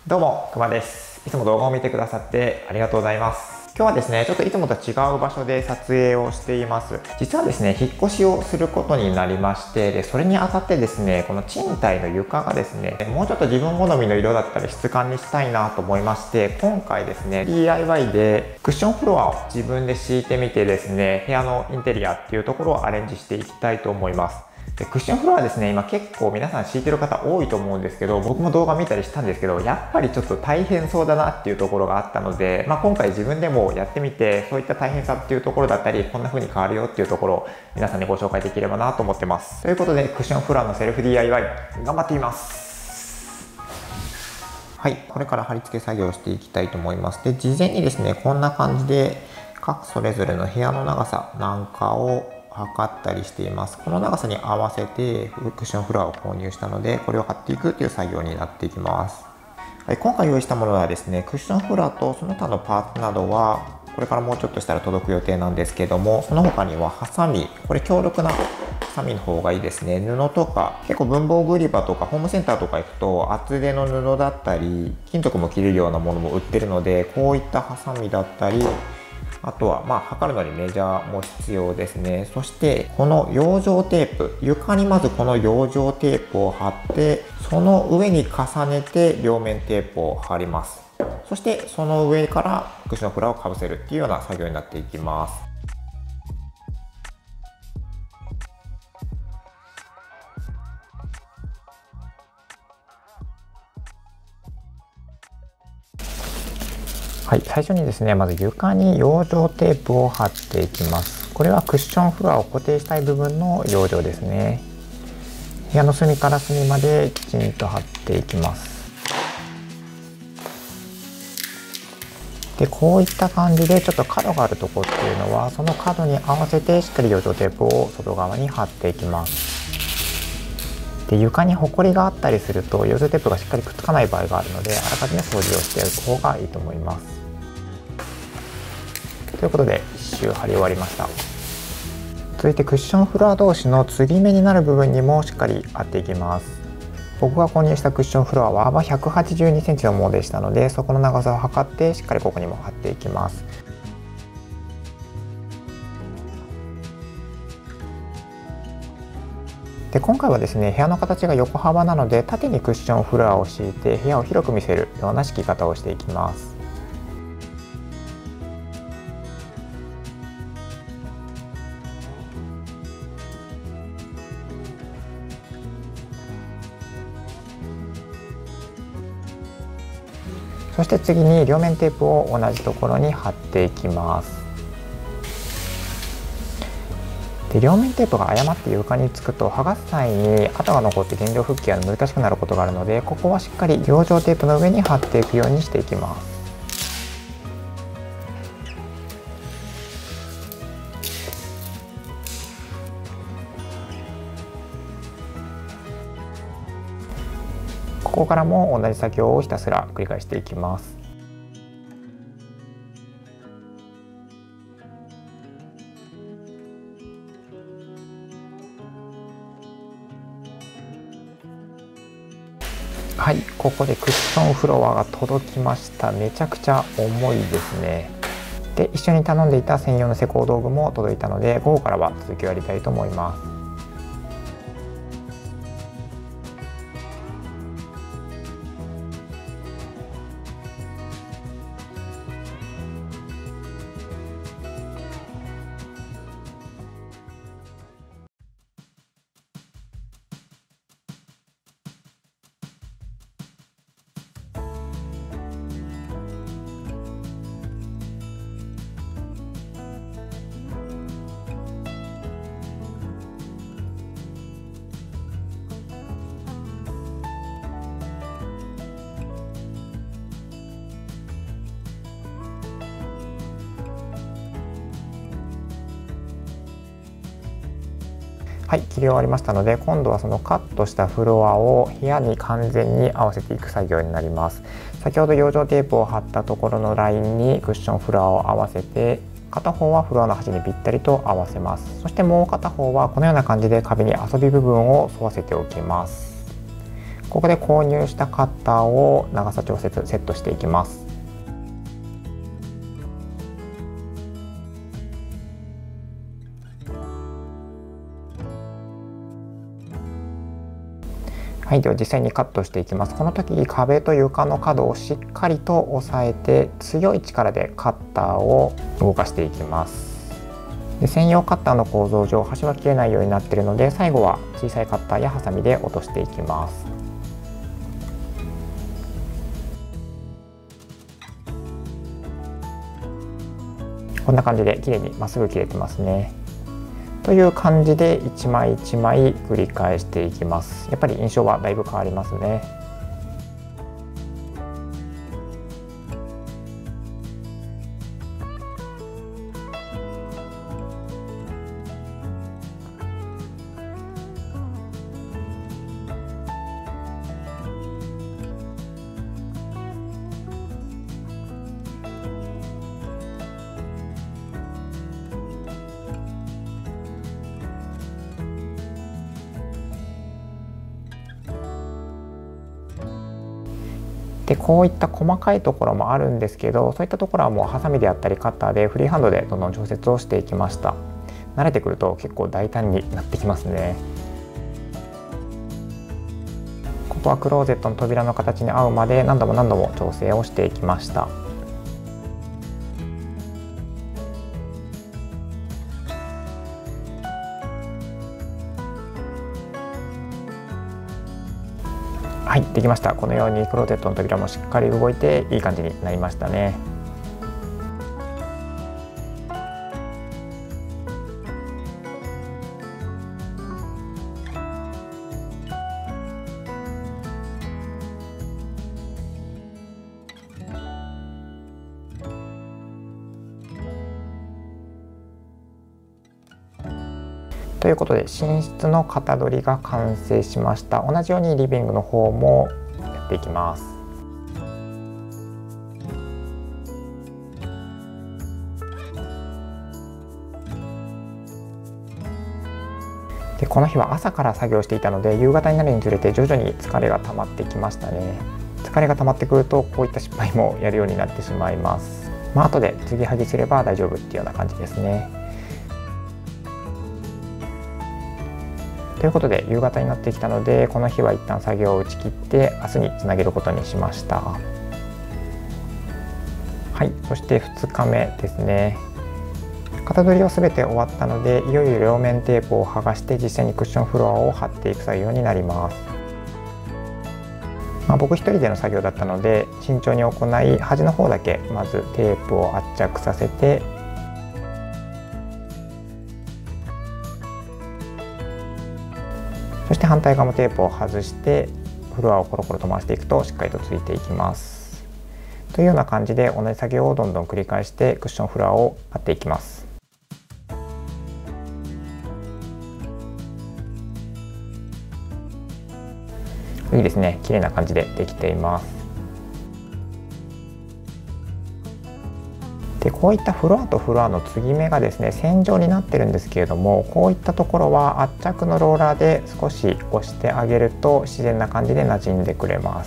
どうも、くまです。いつも動画を見てくださってありがとうございます。今日はですね、ちょっといつもと違う場所で撮影をしています。実はですね、引っ越しをすることになりまして、それにあたってですね、この賃貸の床がですね、もうちょっと自分好みの色だったり質感にしたいなと思いまして、今回ですね、DIY でクッションフロアを自分で敷いてみてですね、部屋のインテリアっていうところをアレンジしていきたいと思います。でクッションフロアですね、今結構皆さん敷いてる方多いと思うんですけど、僕も動画見たりしたんですけど、やっぱりちょっと大変そうだなっていうところがあったので、今回自分でもやってみて、そういった大変さっていうところだったり、こんな風に変わるよっていうところを皆さんにご紹介できればなと思ってます。ということで、クッションフロアのセルフ DIY 頑張っています。はい、これから貼り付け作業をしていきたいと思います。で、事前にですね、こんな感じで各それぞれの部屋の長さなんかを測ったりしています。この長さに合わせてクッションフロアを購入したので、これを貼っていくという作業になっていきます。はい、今回用意したものはですね、クッションフロアとその他のパーツなどはこれからもうちょっとしたら届く予定なんですけども、その他にはハサミ、これ強力なハサミの方がいいですね。布とか結構文房具売り場とかホームセンターとか行くと厚手の布だったり金属も切れるようなものも売ってるので、こういったハサミだったり、あとは測るのにメジャーも必要ですね。そしてこの養生テープ、床にまずこの養生テープを貼って、その上に重ねて両面テープを貼ります。そしてその上からクッションフロアをかぶせるっていうような作業になっていきます。はい、最初にですね、まず床に養生テープを貼っていきます。これはクッションフロアを固定したい部分の養生ですね。部屋の隅から隅まできちんと貼っていきます。で、こういった感じでちょっと角があるところっていうのは、その角に合わせてしっかり養生テープを外側に貼っていきます。で、床にホコリがあったりすると養生テープがしっかりくっつかない場合があるので、あらかじめ掃除をしておく方がいいと思います。ということで1周貼り終わりました。続いてクッションフロア同士の継ぎ目になる部分にもしっかり貼っていきます。僕が購入したクッションフロアは幅182センチのものでしたので、そこの長さを測ってしっかりここにも貼っていきます。で、今回はですね、部屋の形が横幅なので縦にクッションフロアを敷いて部屋を広く見せるような敷き方をしていきます。そして次に両面テープを同じところに貼っていきます。で、両面テープが誤って床につくと剥がす際に跡が残って原料復帰が難しくなることがあるので、ここはしっかり養生テープの上に貼っていくようにしていきます。ここからも同じ作業をひたすら繰り返していきます。はい、ここでクッションフロアが届きました。めちゃくちゃ重いですね。で、一緒に頼んでいた専用の施工道具も届いたので、午後からは続きをやりたいと思います。はい、切り終わりましたので、今度はそのカットしたフロアを部屋に完全に合わせていく作業になります。先ほど養生テープを貼ったところのラインにクッションフロアを合わせて、片方はフロアの端にぴったりと合わせます。そしてもう片方はこのような感じで壁に遊び部分を沿わせておきます。 ここで購入したカッターを長さ調節セットしていきます。はい、では実際にカットしていきます。この時壁と床の角をしっかりと押さえて、強い力でカッターを動かしていきます。で、専用カッターの構造上端は切れないようになっているので、最後は小さいカッターやハサミで落としていきます。こんな感じで綺麗にまっすぐ切れてますね。という感じで一枚一枚繰り返していきます。やっぱり印象はだいぶ変わりますね。で、こういった細かいところもあるんですけど、そういったところはもうハサミであったりカッターでフリーハンドでどんどん調節をしていきました。慣れてくると結構大胆になってきますね。ここはクローゼットの扉の形に合うまで何度も調整をしていきました。はい、できました。このようにクローゼットの扉もしっかり動いていい感じになりましたね。ということで寝室の型取りが完成しました。同じようにリビングの方もやっていきます。で、この日は朝から作業していたので、夕方になるにつれて徐々に疲れが溜まってきましたね。疲れが溜まってくるとこういった失敗もやるようになってしまいます。後で継ぎはぎすれば大丈夫っていうような感じですね。ということで夕方になってきたので、この日は一旦作業を打ち切って明日につなげることにしました。はい、そして2日目ですね。型取りは全て終わったので、いよいよ両面テープを剥がして実際にクッションフロアを貼っていく作業になります。僕一人での作業だったので慎重に行い、端の方だけまずテープを圧着させて、そして反対側もテープを外してフロアをコロコロと回していくとしっかりとついていきます。というような感じで同じ作業をどんどん繰り返してクッションフロアを貼っていきます。いいですね、綺麗な感じでできています。で、こういったフロアとフロアの継ぎ目がですね線状になってるんですけれども、こういったところは圧着のローラーで少し押してあげると自然な感じで馴染んでくれます。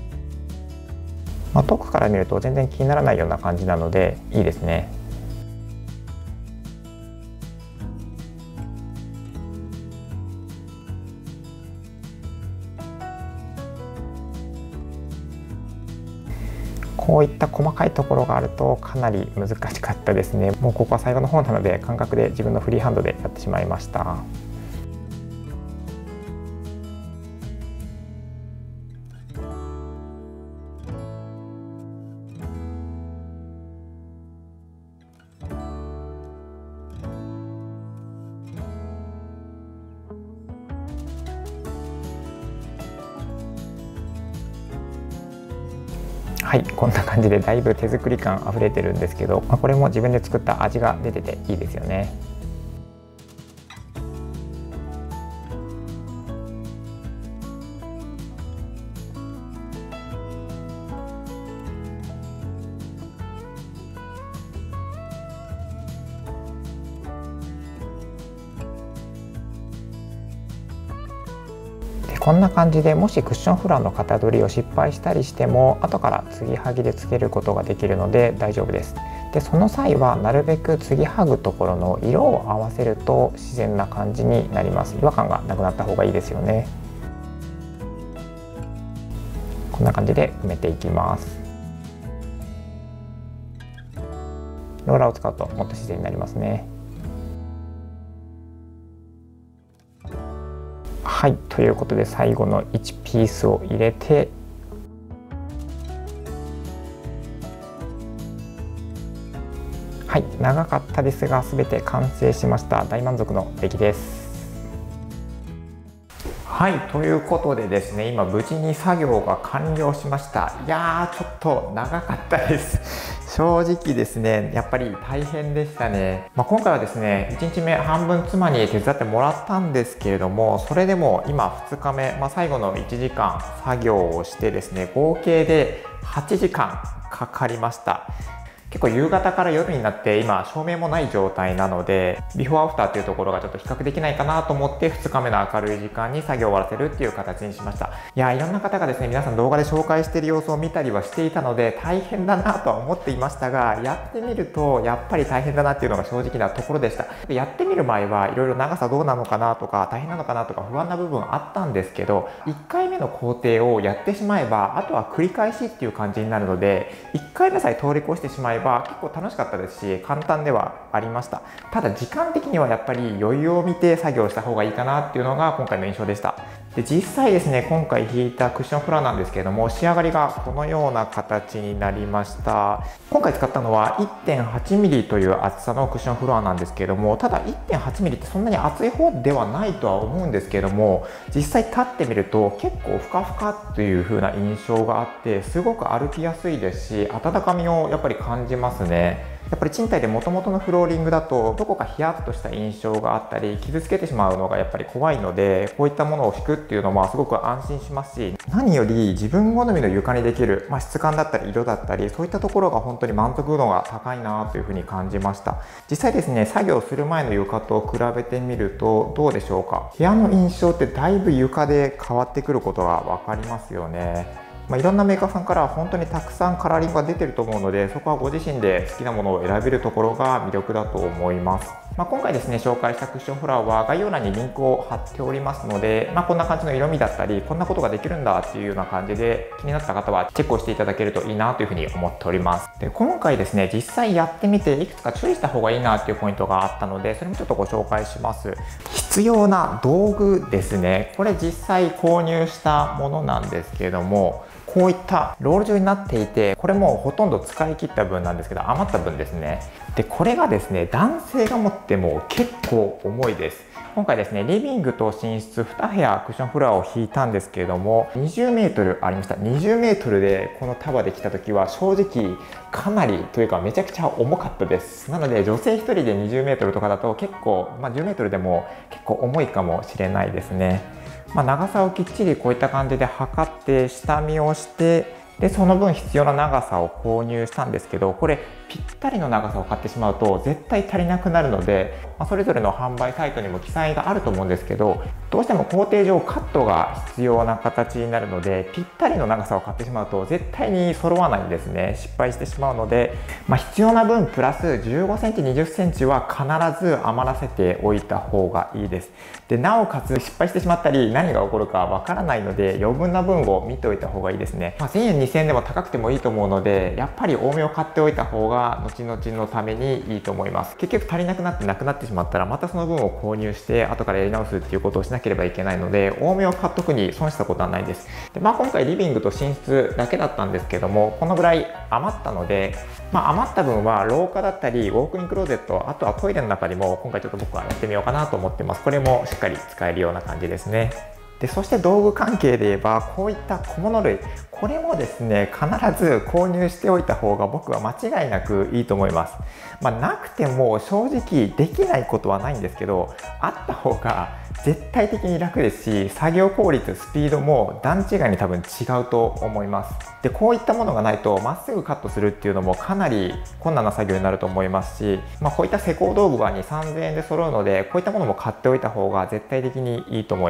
遠くから見ると全然気にならないような感じなのでいいですね。こういった細かいところがあるとかなり難しかったですね。もうここは最後の方なので感覚で自分のフリーハンドでやってしまいました。はい、こんな感じでだいぶ手作り感あふれてるんですけど、これも自分で作った味が出てていいですよね。ここんな感じでもしクッションフラーの型取りを失敗したりしても後から継ぎはぎでつけることができるので大丈夫です。でその際はなるべく継ぎはぐところの色を合わせると自然な感じになります。違和感がなくなった方がいいですよね。こんな感じで埋めていきます。ローラーを使うともっと自然になりますね。はい、ということで最後の1ピースを入れてはい、長かったですが全て完成しました。大満足の出来です。はい、ということでですね、今無事に作業が完了しました。いやー、ちょっと長かったです。正直ですね、やっぱり大変でしたね。今回はですね、1日目半分妻に手伝ってもらったんですけれども、それでも今2日目、最後の1時間作業をしてですね、合計で8時間かかりました。結構夕方から夜になって今照明もない状態なのでビフォーアフターっていうところがちょっと比較できないかなと思って2日目の明るい時間に作業を終わらせるっていう形にしました。いや、いろんな方がですね、皆さん動画で紹介している様子を見たりはしていたので大変だなとは思っていましたが、やってみるとやっぱり大変だなっていうのが正直なところでした。やってみる前はいろいろ長さどうなのかなとか大変なのかなとか不安な部分あったんですけど、1回目の工程をやってしまえばあとは繰り返しっていう感じになるので、1回目さえ通り越してしまえば結構楽しかったですし簡単ではありました。ただ時間的にはやっぱり余裕を見て作業した方がいいかなっていうのが今回の印象でした。で実際ですね、今回引いたクッションフラーなんですけれども、仕上がりがこのような形になりました。今回使ったのは 1.8mm という厚さのクッションフラーなんですけれども、ただ 1.8mm ってそんなに厚い方ではないとは思うんですけれども、実際立ってみると結構ふかふかという風な印象があって、すごく歩きやすいですし温かみをやっぱり感じますね。やっぱり賃貸で元々のフローリングだとどこかヒヤッとした印象があったり傷つけてしまうのがやっぱり怖いので、こういったものを敷くっていうのもすごく安心しますし、何より自分好みの床にできる、質感だったり色だったりそういったところが本当に満足度が高いなというふうに感じました。実際ですね、作業する前の床と比べてみるとどうでしょうか。部屋の印象ってだいぶ床で変わってくることが分かりますよね。いろんなメーカーさんから本当にたくさんカラーリングが出てると思うので、そこはご自身で好きなものを選べるところが魅力だと思います。今回ですね、紹介したクッションフラワーは概要欄にリンクを貼っておりますので、こんな感じの色味だったりこんなことができるんだっていうような感じで気になった方はチェックをしていただけるといいなというふうに思っております。で今回ですね、実際やってみていくつか注意した方がいいなっていうポイントがあったので、それもちょっとご紹介します。必要な道具ですね。これ実際購入したものなんですけれども、こういったロール状になっていて、これもほとんど使い切った分なんですけど余った分ですね。でこれがですね、男性が持っても結構重いです。今回ですね、リビングと寝室2部屋クッションフラワーを引いたんですけれども、20メートルありました。20メートルでこの束で来た時は正直かなりというかめちゃくちゃ重かったです。なので女性1人で20メートルとかだと結構、10メートルでも結構重いかもしれないですね。長さをきっちりこういった感じで測って下見をして、でその分必要な長さを購入したんですけど、これぴったりの長さを買ってしまうと絶対足りなくなるので、それぞれの販売サイトにも記載があると思うんですけど、どうしても工程上カットが必要な形になるので、ぴったりの長さを買ってしまうと絶対に揃わないんですね。失敗してしまうので、必要な分プラス15センチ20センチは必ず余らせておいた方がいいです。でなおかつ失敗してしまったり何が起こるかわからないので、余分な分を見ておいた方がいいですね。1000円2000円でも高くてもいいと思うので、やっぱり多めを買っておいた方が後々のためにいいと思います。結局足りなくなってなくなってしまったらまたその分を購入して後からやり直すっていうことをしなければいけないので、多めを買っとくに損したことはないです。で今回リビングと寝室だけだったんですけども、このぐらい余ったので、余った分は廊下だったりウォークインクローゼット、あとはトイレの中にも今回ちょっと僕はやってみようかなと思ってます。これもしっかり使えるような感じですね。でそして道具関係で言えばこういった小物類、これもですね必ず購入しておいた方が僕は間違いなくいいと思います。なくても正直できないことはないんですけど、あった方が絶対的に楽ですし、作業効率スピードも段違いに多分違うと思います。でこういったものがないとまっすぐカットするっていうのもかなり困難な作業になると思いますし、こういった施工道具は2、3000円で揃うので、こういったものも買っておいた方が絶対的にいいと思います。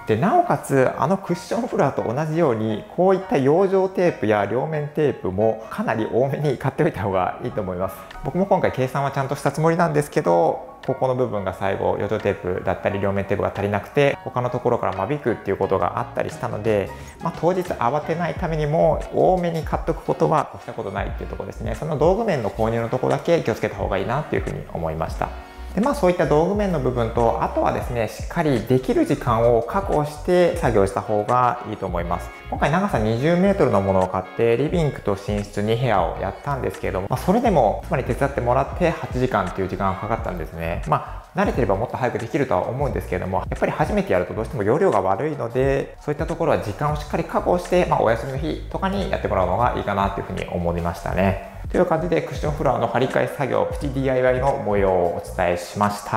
でなおかつクッションフロアと同じようにこういった養生テープや両面テープもかなり多めに買っておいた方がいいと思います。僕も今回計算はちゃんとしたつもりなんですけど、ここの部分が最後養生テープだったり両面テープが足りなくて他のところから間引くっていうことがあったりしたので、当日慌てないためにも多めに買っとくことは越したことないっていうところですね。その道具面の購入のところだけ気をつけた方がいいなっていうふうに思いました。でそういった道具面の部分と、あとはですね、しっかりできる時間を確保して作業した方がいいと思います。今回長さ20メートルのものを買ってリビングと寝室2部屋をやったんですけれども、それでもつまり手伝ってもらって8時間っていう時間がかかったんですね。慣れてればもっと早くできるとは思うんですけれども、やっぱり初めてやるとどうしても容量が悪いので、そういったところは時間をしっかり確保して、お休みの日とかにやってもらうのがいいかなというふうに思いましたね。という感じでクッションフロアの張り替え作業プチ DIY の模様をお伝えしました。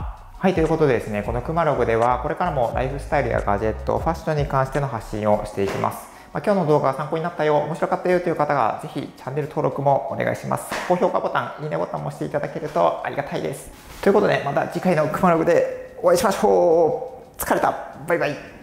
はい、ということでですね、このくまログではこれからもライフスタイルやガジェット、ファッションに関しての発信をしていきます。今日の動画が参考になったよ、面白かったよという方がぜひチャンネル登録もお願いします。高評価ボタン、いいねボタンも押していただけるとありがたいです。ということでまた次回のくまログでお会いしましょう。疲れた。バイバイ。